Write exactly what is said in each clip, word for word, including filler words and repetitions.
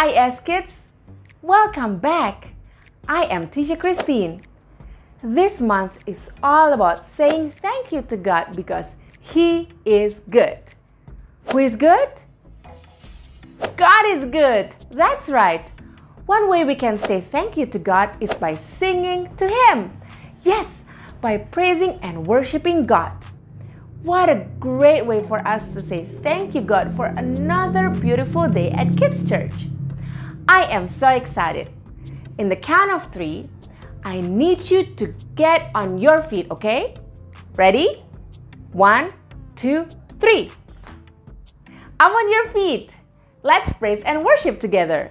I S kids, welcome back. I am Teacher Kristin. This month is all about saying thank you to God because He is good. Who is good? God is good. That's right. One way we can say thank you to God is by singing to Him. Yes, by praising and worshiping God. What a great way for us to say thank you, God, for another beautiful day at Kids Church. I am so excited. In the count of three, I need you to get on your feet, okay? Ready? One, two, three. I'm on your feet. Let's praise and worship together.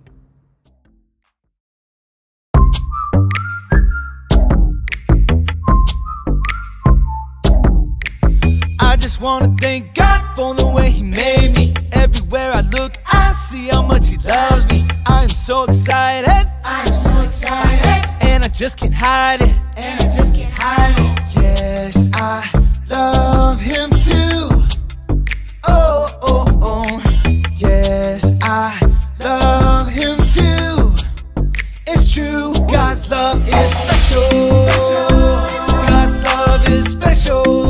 I just wanna thank God for the way He made me. Everywhere I look, I see how much He loves me. I am so excited, I am so excited, and I just can't hide it, and I just can't hide it. Yes, I love Him too. Oh, oh, oh. Yes, I love Him too. It's true, God's love is special. God's love is special.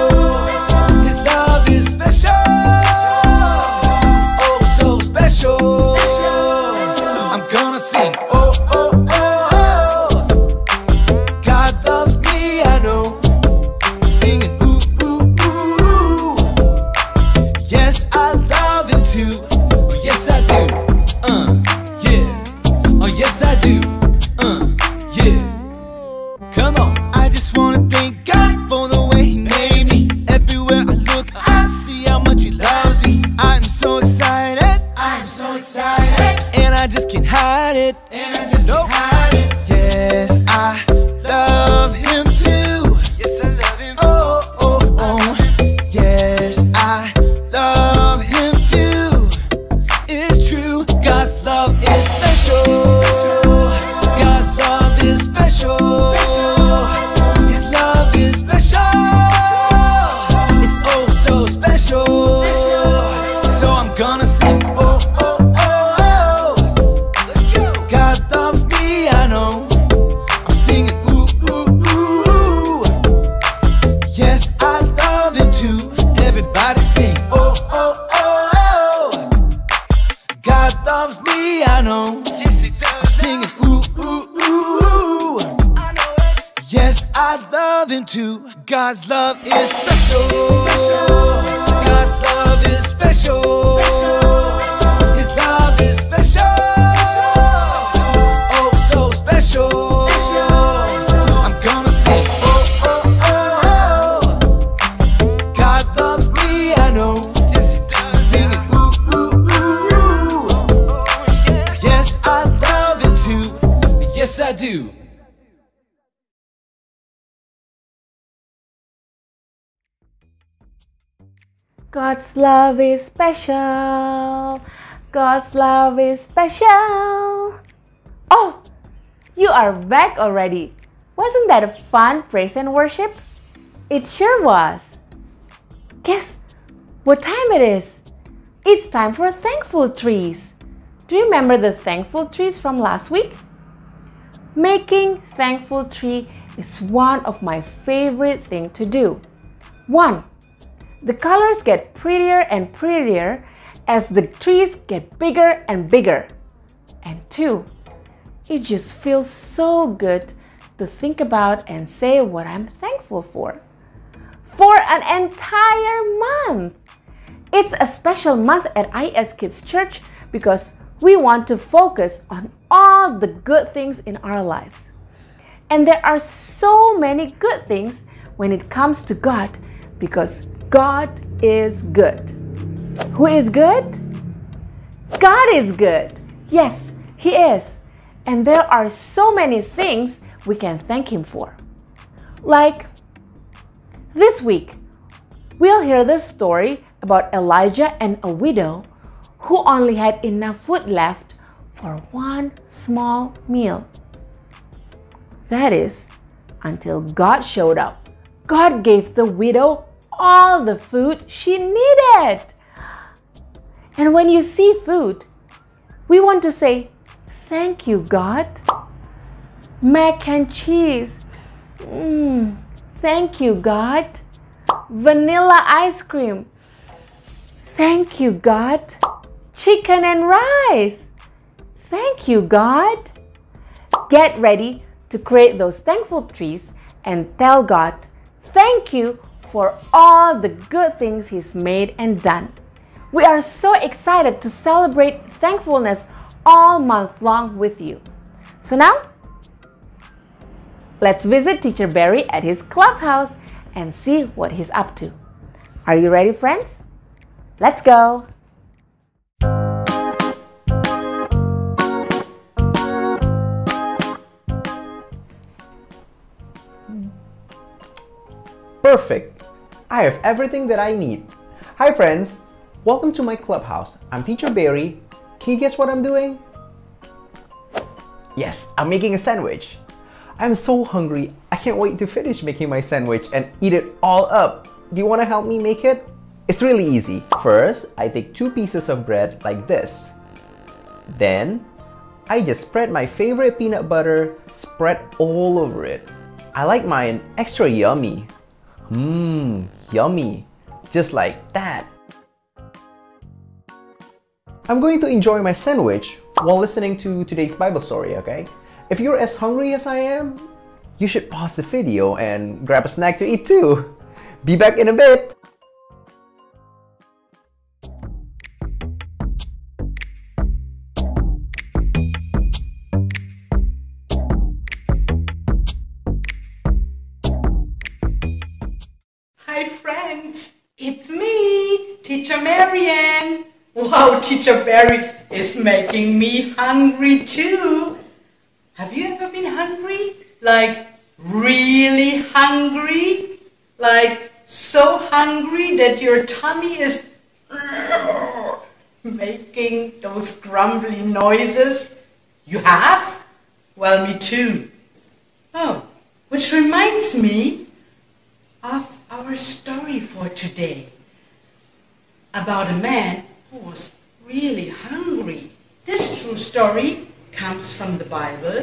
God's love is special. God's love is special. His love is special. Oh, so special. I'm gonna sing. Oh, oh, oh. God loves me, I know. I'm singing. Ooh, ooh, ooh. Yes, I love Him too. Yes, I do. God's love is special. God's love is special. Oh, you are back already. Wasn't that a fun praise and worship? It sure was. Guess what time it is? It's time for thankful trees. Do you remember the thankful trees from last week? Making thankful tree is one of my favorite things to do. One, the colors get prettier and prettier as the trees get bigger and bigger. And two, it just feels so good to think about and say what I'm thankful for. For an entire month! It's a special month at I S Kids Church because we want to focus on all the good things in our lives. And there are so many good things when it comes to God because God is good. Who is good? God is good. Yes, He is. And there are so many things we can thank Him for. Like this week, we'll hear the story about Elijah and a widow who only had enough food left for one small meal. That is, until God showed up. God gave the widow all the food she needed. And when you see food, We want to say, thank you, God. Mac and cheese. Mm, thank you, God. Vanilla ice cream. Thank you, God. Chicken and rice. Thank you, God. Get ready to create those thankful trees and tell God, thank you for all the good things He's made and done. We are so excited to celebrate thankfulness all month long with you. So now, let's visit Teacher Barry at his clubhouse and see what he's up to. Are you ready, friends? Let's go! Perfect! I have everything that I need. Hi friends! Welcome to my clubhouse. I'm Teacher Barry. Can you guess what I'm doing? Yes, I'm making a sandwich. I'm so hungry. I can't wait to finish making my sandwich and eat it all up. Do you want to help me make it? It's really easy. First, I take two pieces of bread like this. Then, I just spread my favorite peanut butter spread all over it. I like mine extra yummy. Mmm, yummy. Just like that. I'm going to enjoy my sandwich while listening to today's Bible story, okay? If you're as hungry as I am, you should pause the video and grab a snack to eat too. Be back in a bit. Hi friends, it's me, Teacher Marianne. Wow, Teacher Barry is making me hungry too. Have you ever been hungry? Like really hungry? Like so hungry that your tummy is making those grumbly noises? You have? Well, me too. Oh, which reminds me of our story for today about a man who was really hungry. This true story comes from the Bible,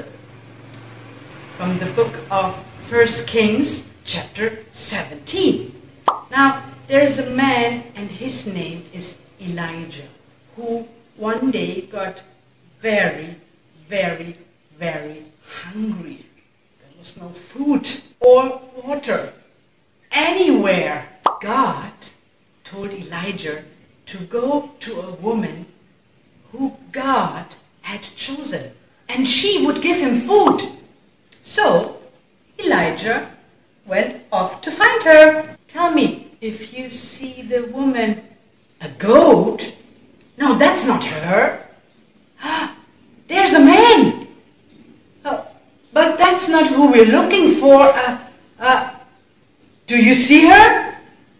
from the book of First Kings, chapter seventeen. Now, there's a man and his name is Elijah, who one day got very, very, very hungry. There was no food or water anywhere. God told Elijah to go to a woman who God had chosen, and she would give him food. So Elijah went off to find her. Tell me, if you see the woman, a goat? No, that's not her. There's a man. Oh, but that's not who we're looking for. Uh, uh, do you see her?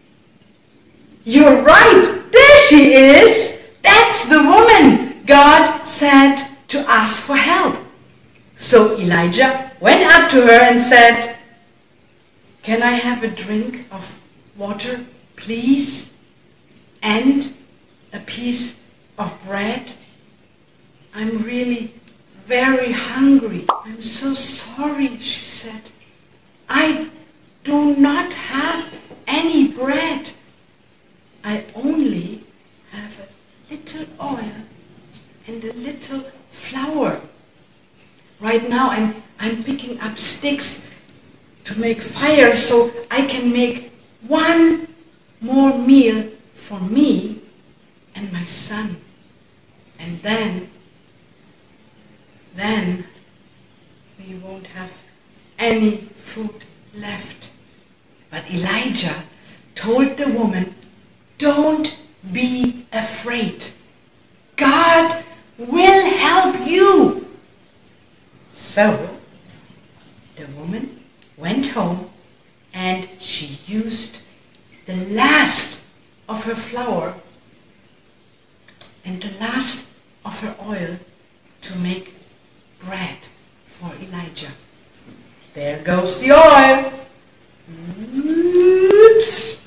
You're right. There she is. That's the woman God sent to ask for help. So Elijah went up to her and said, "Can I have a drink of water, please? And a piece of bread? I'm really very hungry." "I'm so sorry," she said. "I do not have any bread. I only have a little oil and a little flour. Right now I'm, I'm picking up sticks to make fire so I can make one more meal for me and my son. And then, then we won't have any food left." But Elijah told the woman, "Don't be afraid. God will help you." So the woman went home and she used the last of her flour and the last of her oil to make bread for Elijah. There goes the oil. Oops.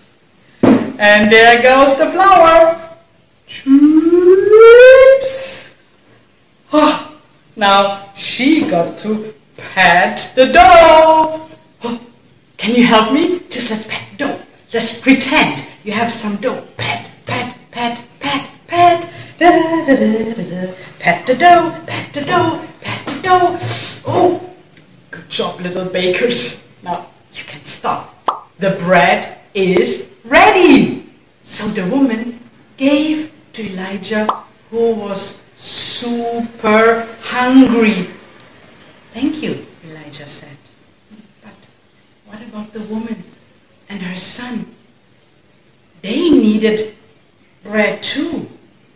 And there goes the flour. Oops. Oh, now she got to pat the dough. Oh, can you help me? Just let's pat the dough. Let's pretend you have some dough. Pat, pat, pat, pat, pat. Da, da, da, da, da, da. Pat the dough, pat the dough, pat the dough. Oh, good job, little bakers. Now you can stop. The bread is ready. So the woman gave to Elijah, who was super hungry. Thank you, Elijah said. But what about the woman and her son? They needed bread too.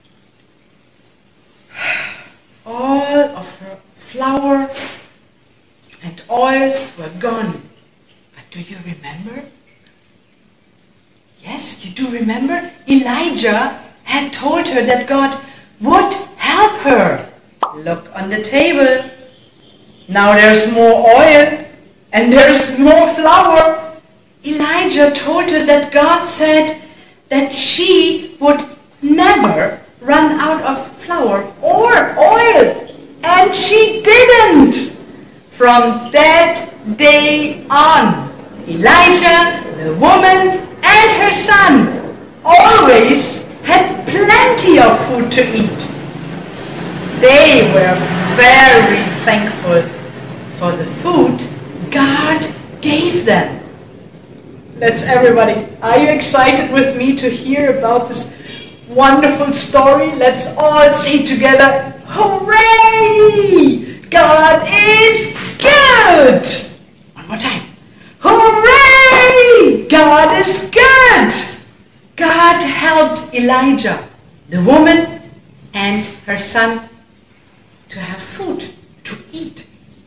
All of her flour and oil were gone. But do you remember? Yes, you do remember? Elijah had told her that God would help her. Look on the table. Now there's more oil and there's more flour. Elijah told her that God said that she would never run out of flour or oil. And she didn't. From that day on, Elijah, the woman, and her son always had plenty of food to eat. They were very thankful for the food God gave them. Let's everybody, are you excited with me to hear about this wonderful story? Let's all say together, hooray! God is good! One more time. Hooray! God is good! God helped Elijah, the woman, and her son to have food to eat.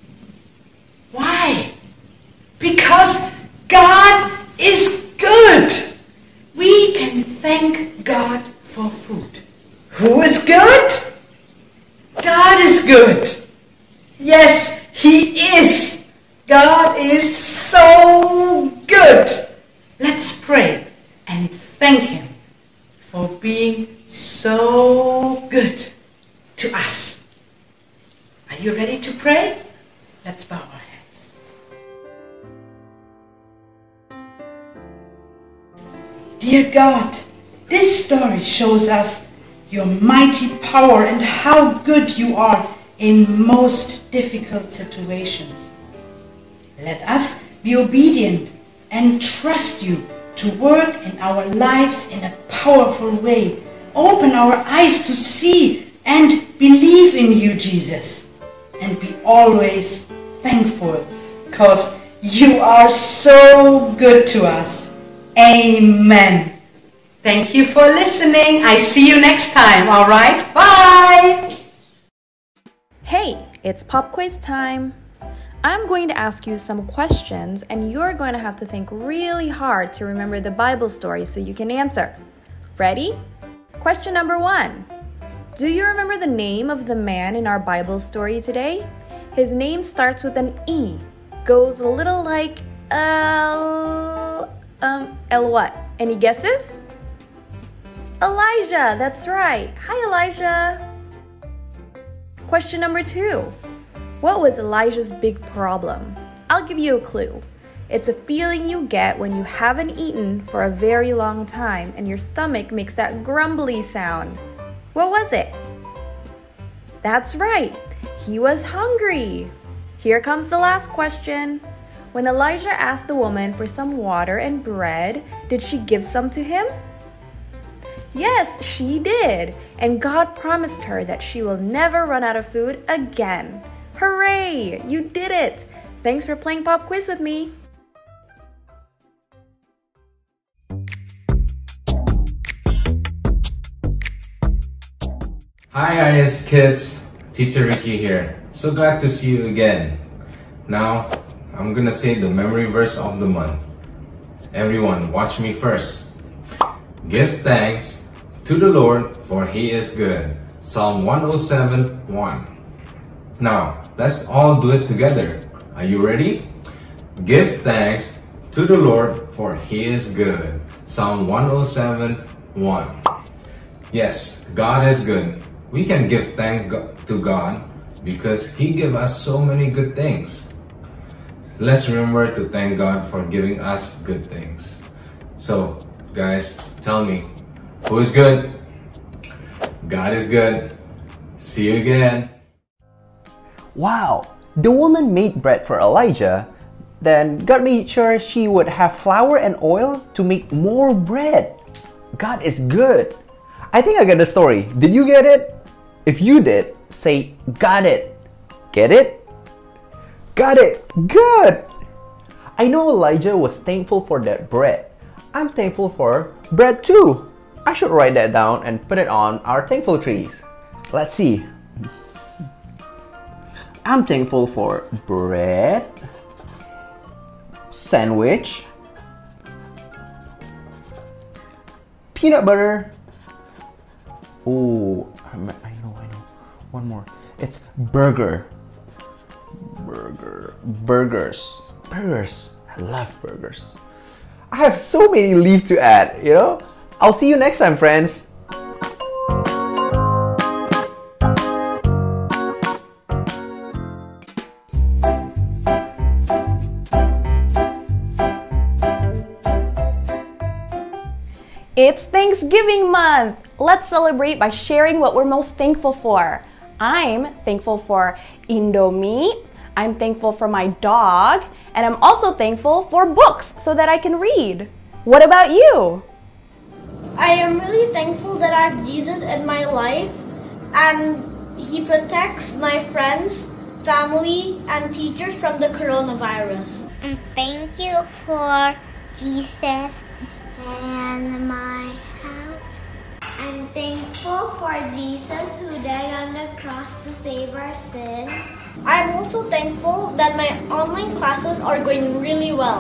Why? Because God is good. We can thank God for food. Who is good? God is good. Yes, He is. God is so good. Let's pray and thank Him for being so good to us. Are you ready to pray? Let's bow our heads. Dear God, this story shows us your mighty power and how good you are in most difficult situations. Let us be obedient and trust you to work in our lives in a powerful way. Open our eyes to see and believe in you, Jesus. And be always thankful because you are so good to us. Amen. Thank you for listening. I see you next time, all right? Bye! Hey, it's pop quiz time. I'm going to ask you some questions and you're going to have to think really hard to remember the Bible story so you can answer. Ready? Question number one. Do you remember the name of the man in our Bible story today? His name starts with an E. Goes a little like L... Um, L what? Any guesses? Elijah, that's right. Hi, Elijah. Question number two. What was Elijah's big problem? I'll give you a clue. It's a feeling you get when you haven't eaten for a very long time and your stomach makes that grumbly sound. What was it? That's right. He was hungry. Here comes the last question. When Elijah asked the woman for some water and bread, did she give some to him? Yes, she did. And God promised her that she will never run out of food again. Hooray! You did it! Thanks for playing Pop Quiz with me. Hi I S kids, Teacher Ricky here. So glad to see you again. Now, I'm gonna say the memory verse of the month. Everyone, watch me first. Give thanks to the Lord, for He is good. Psalm one oh seven, one. Now, let's all do it together. Are you ready? Give thanks to the Lord, for He is good. Psalm one oh seven, one. Yes, God is good. we can give thanks to God because He gave us so many good things. Let's remember to thank God for giving us good things. So, guys, tell me, who is good? God is good. See you again. Wow, the woman made bread for Elijah. Then God made sure she would have flour and oil to make more bread. God is good. I think I get the story. Did you get it? If you did, say, got it. Get it? Got it. Good. I know Elijah was thankful for that bread. I'm thankful for bread too. I should write that down and put it on our thankful trees. Let's see. I'm thankful for bread, sandwich, peanut butter. Oh, I know, I know. One more. It's burger. Burger. Burgers. Burgers. I love burgers. I have so many leaves to add, you know? I'll see you next time, friends. It's Thanksgiving month! Let's celebrate by sharing what we're most thankful for. I'm thankful for Indomie, I'm thankful for my dog, and I'm also thankful for books so that I can read. What about you? I am really thankful that I have Jesus in my life and He protects my friends, family, and teachers from the coronavirus. And thank you for Jesus and my house. I'm thankful for Jesus who died on the cross to save our sins. I'm also thankful that my online classes are going really well.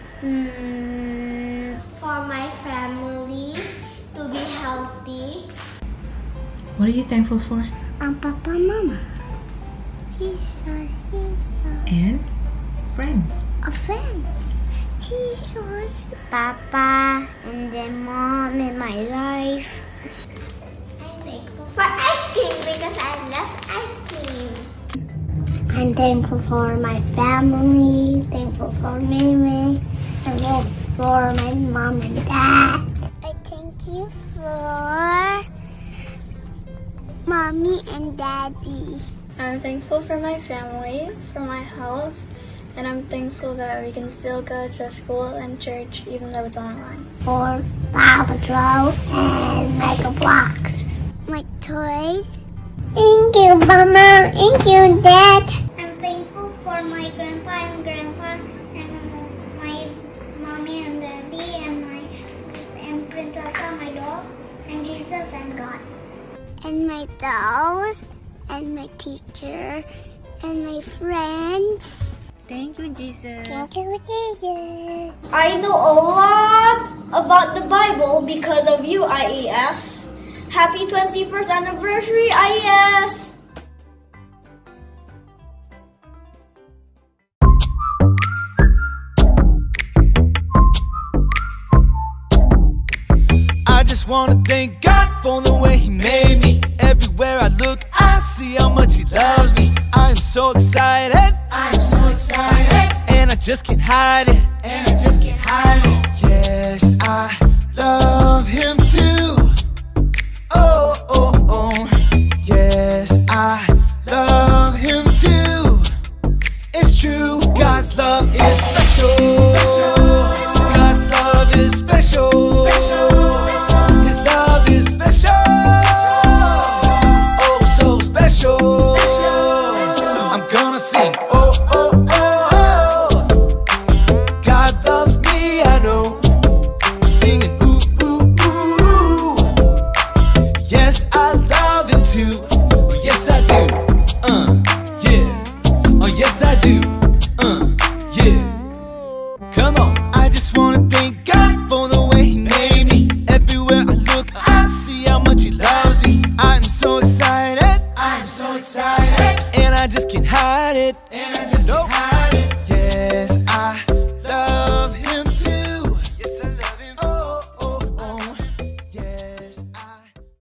Hmm, for my family to be healthy. What are you thankful for? Um, Papa, Mama. Jesus, Jesus. And friends. A friend. Jesus. Papa and then Mom in my life. I'm thankful for ice cream because I love ice cream. I'm thankful for my family, thankful for Mimi, and thankful for my mom and dad. I thank you for Mommy and Daddy. I'm thankful for my family, for my health, and I'm thankful that we can still go to school and church even though it's online. For Paw Patrol and Mega Blocks. My toys. Thank you, Mama. Thank you, Dad. I'm thankful for my grandpa and grandpa and my mommy and daddy and my and Princessa, my dog, and Jesus and God. And my dolls and my teacher and my friends. Thank you, Jesus. Thank you, Jesus. I know a lot about the Bible because of you, I E S. Happy twenty-first anniversary, I E S! I just wanna thank God for the way He made me. Everywhere I look, I see how much He loves me. I am so excited. I am so excited. And I just can't hide it. And I just can't hide it. Yes, I love Him too. Oh, oh, oh. Yes, I love Him too. It's true, God's love is special. God's love is special. His love is special. Oh, so special. I'm gonna sing. Oh, oh, oh, oh. God loves me, I know. Singing ooh, ooh, ooh. Yes, I love Him too. Oh, yes, I do. Uh, yeah. Oh, yes, I do. Uh, yeah. Come on. I just wanna thank God for the way He made me. Everywhere I look, I see how much He loves me. I'm so excited. I'm so excited. And I just can't